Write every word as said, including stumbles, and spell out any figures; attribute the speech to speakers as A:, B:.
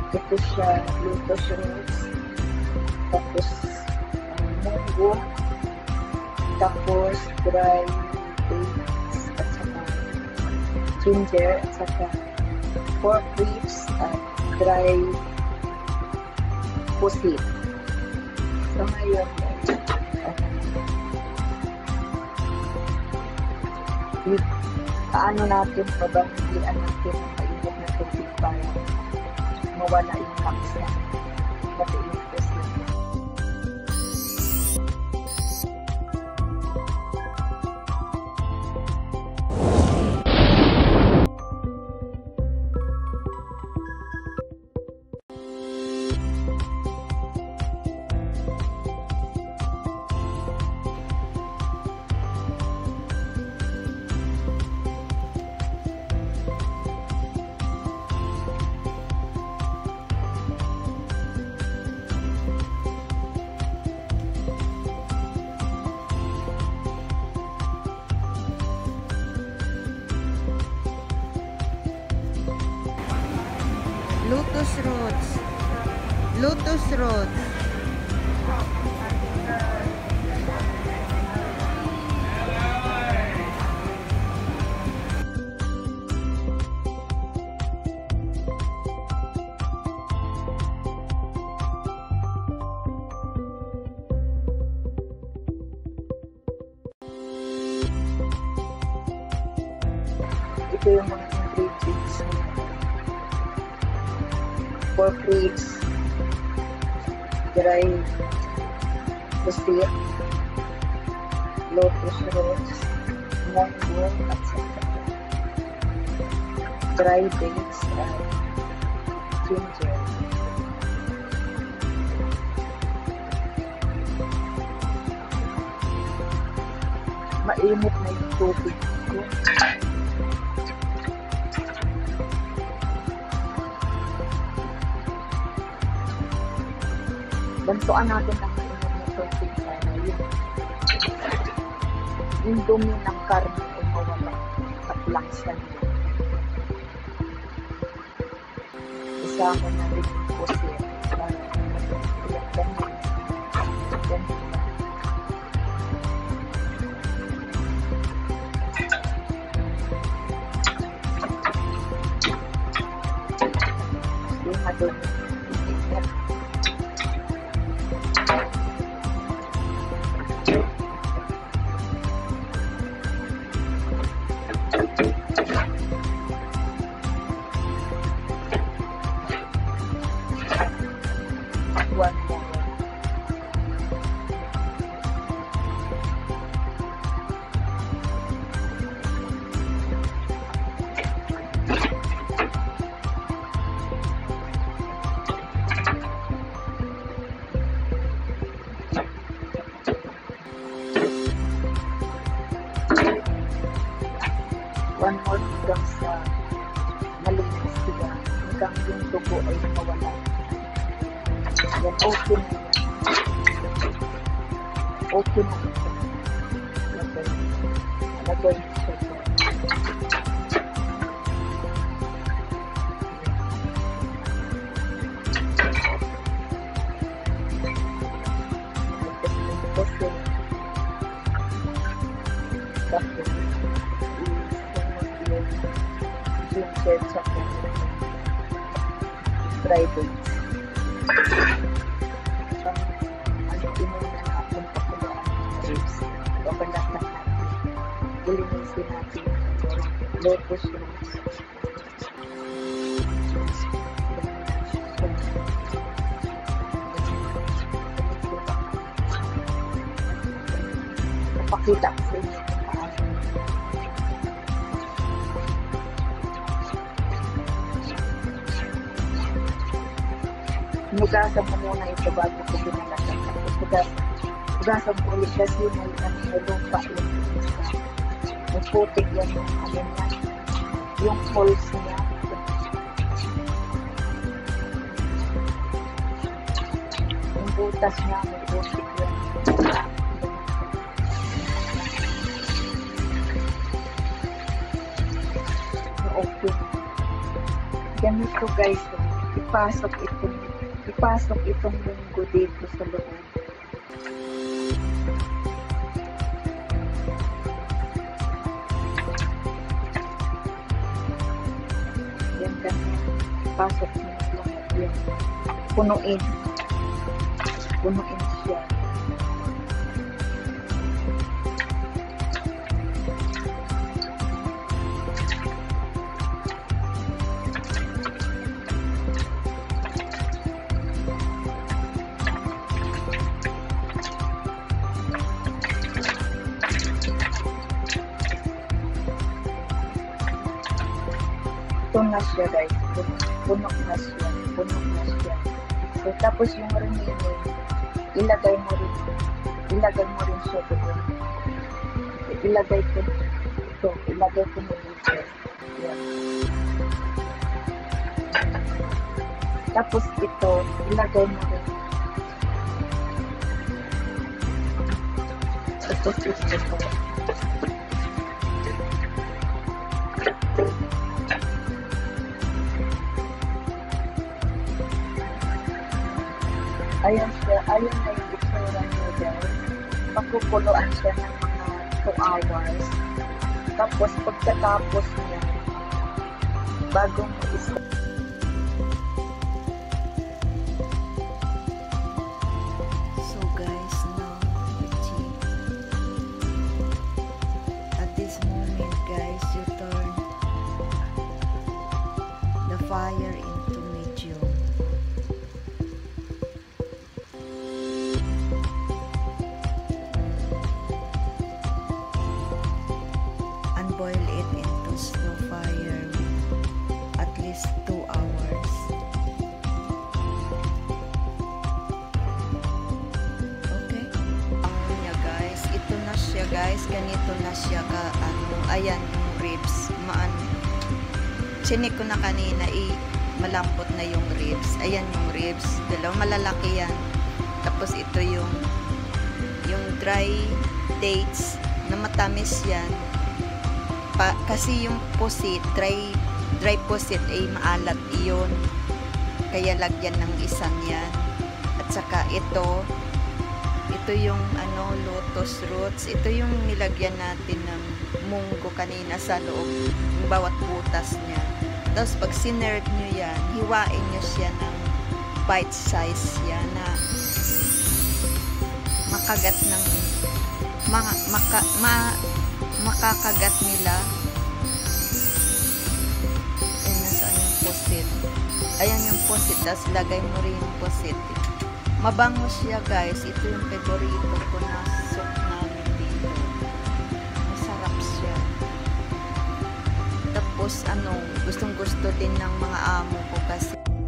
A: Ito siya, lotus roots, tapos um, munggo, tapos dry dates, at saka ginger, at saka pork ribs, at dry pusit. So ngayon, uh, paano natin, pabanggian natin ang mainit na tubig para mawala yung lakas na matiinit sila.
B: Lotus roots. Lotus roots.
A: Ito yung mga ingredients niya. Pork ribs, dry pusit, lotus roots, munggo, at saka dry dates, at ginger. Mainit na yung tubig ko. Bantuan natin ang mainit na tubig para yung, yung dumi ng karne ay mawala at langsan yun. Isama na rin yung pusit para ilang ganyan. Ganyan. Yung madumi. One more. One more hanggang sa malinis sila, hanggang yung dugo ay mawala. Yan, okay na yan. Okay na ito. Lagay. Lagay siya ito. Tapos yung tapos yung ginger tsaka dry dates. Ano, inuna natin pakulaan ng ribs. Pabalatan natin. Ilinisin natin yung lotus roots. Napakita ko sa inyo kung paano. Hugasan mo muna ito bago ko binalasan. Hugasan mo ulit kasi may may lupa yun. May putik yan yung ano niya. Yung holes niya. Yung butas niya may putik yan. Okay. Ganito guys. ipasok itong ipasok itong munggo dito sa loob. Yan, ganyan. Ipasok mo lahat yan. Punuin. Punuin siya. Ito na siya guys, puno na siya, puno na siya. So tapos yung remaining, ilagay mo rin, ilagay mo rin siya doon. Ilagay ko ito, ilagay ko mo dito. Yan. Tapos ito, ilagay mo rin. Tapos ito. Ayan siya, ayan na yung itsura niya guys. Pagkukuluan siya ng mga two hours. Tapos pagkatapos niya, bago mo isa.
B: So guys, now at this moment guys, you turn the fire into medium. Boil it into slow fire at least two hours. Okay? Ang niya guys, ito na siya guys, ganito na siya ka ano, ayan yung ribs. Maan. Chinik ko na kanina, i malambot na yung ribs. Ayan yung ribs, dalawa malalaki yan. Tapos ito yung yung dry dates na matamis yan. Pa, kasi yung pusit, dry, dry pusit ay maalat iyon. Kaya lagyan ng isan yan. At saka ito, ito yung ano, lotus roots. Ito yung nilagyan natin ng munggo kanina sa loob. Yung bawat butas niya. Tapos pag sinerve nyo yan, hiwain nyo siya ng bite size yan na makagat ng mga, maka, ma, makakagat nila. Ayan, nasaan yung pusit. Ayan yung pusit, tapos lagay mo rin yung pusit. Mabango siya guys, ito yung favorito ko na soup namin dito. Masarap siya. Tapos ano, gustong gusto din ng mga amo ko kasi